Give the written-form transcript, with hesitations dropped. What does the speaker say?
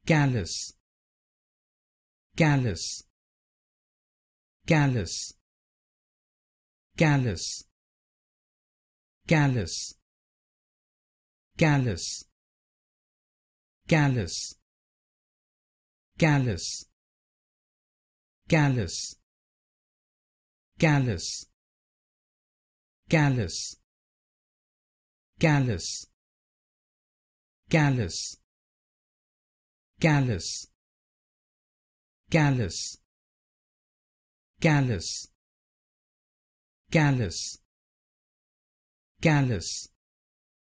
callous, callous, callous, callous, callous, callous, callous, callous, callous, callous, callous, callous, callous, callous, callous, callous, callous, callous,